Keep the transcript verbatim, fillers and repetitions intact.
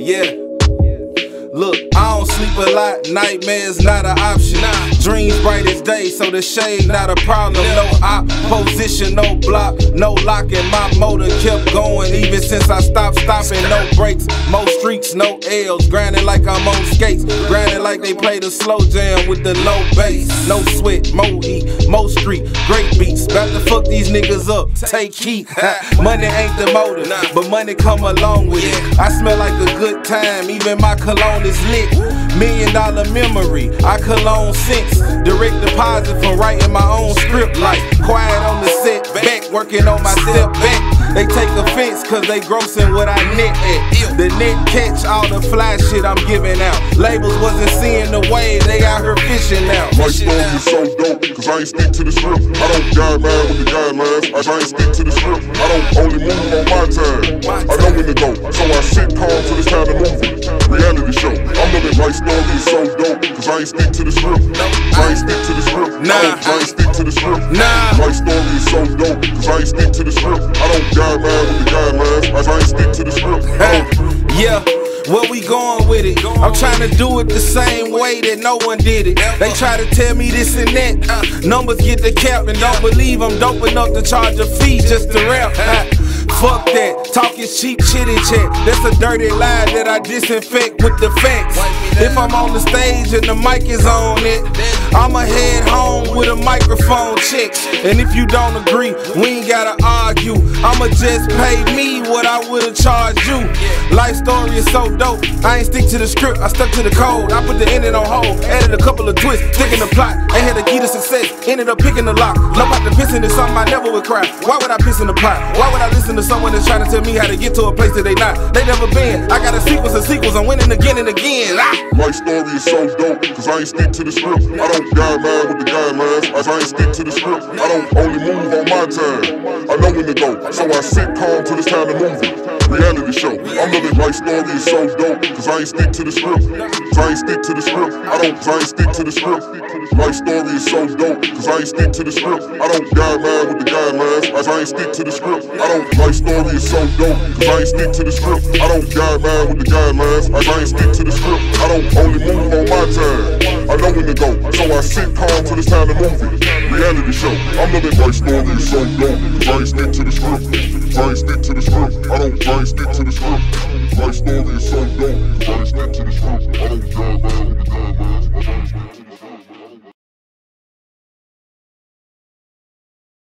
Yeah. Look, I don't sleep a lot, nightmares not an option. Nah. Dreams bright as day, so the shade not a problem. No opposition, no block, no locking. My motor kept going even since I stopped stopping. No brakes, more streets, no L's. Grinding like I'm on skates, grinding like they play the slow jam with the low bass. No sweat, more heat, more street, great beats. About to fuck these niggas up, take heat. Money ain't the motive, but money come along with it. I smell like a good time, even my cologne is lit. Million dollar memory, I cologne sense. Direct deposit from writing my own script. Like quiet on the set, back working on my step back. They take offense cause they grossing what I net at. The net catch all the fly shit I'm giving out. Labels wasn't seeing the wave, they out here fishing now. My story is so dope, cause I ain't stick to the script. I don't guide man with the guidelines, I ain't stick to the script. I don't only move on my time, I know when to go. So I sit calm till it's time to move it. Reality show, I'm living my story is so dope, cause I ain't stick to the script. I ain't stick to the script, nah. I ain't stick to the script. Nah. My story is so dope, cause I ain't stick to the script. I don't guide man with the guidelines, I ain't stick to the script. Yeah. Where we going with it? I'm trying to do it the same way that no one did it. They try to tell me this and that. Numbers get the cap and don't believe I'm dope enough to charge a fee just to rap. Fuck that, talking cheap chitty chat. That's a dirty lie that I disinfect with the facts. If I'm on the stage and the mic is on it, I'ma head home with a microphone check. And if you don't agree, we ain't gotta argue. I'ma just pay me what I would've charged you. Life story is so dope, I ain't stick to the script, I stuck to the code. I put the ending on hold, added a couple of twists, sticking the plot. Ain't had the key to success, ended up picking the lock. No about the pissing is something I never would cry. Why would I piss in the pot? Why would I listen to someone that's trying to tell me how to get to a place that they not? They never been. I got a sequence of sequels, I'm winning again and again. Ah! My story is so dope, cause I ain't stick to the script. I don't guide man with the guidelines, I ain't stick to the script. I don't only move on my time, I know when to go. So I sit calm till it's time to move it. Reality show, I'm living my story is so dope, cause I ain't stick to the script. Cause I ain't stick to the script. I don't, cause I ain't stick to the script. My story is so dope, cause I ain't stick to the script. I don't guide man with the guidelines, I ain't stick to the script. I don't, my story is so dope, cause I ain't stick to the script. I don't guide man with the guidelines, I ain't stick to the script. I don't only move on my time, I know when to go. So I sit calm till it's time to move it. Reality show, I'm living my story is so dope, cause I ain't stick to the script. I ain't stick to the script. I don't, I ain't stick to the script. My story is so dope, cause I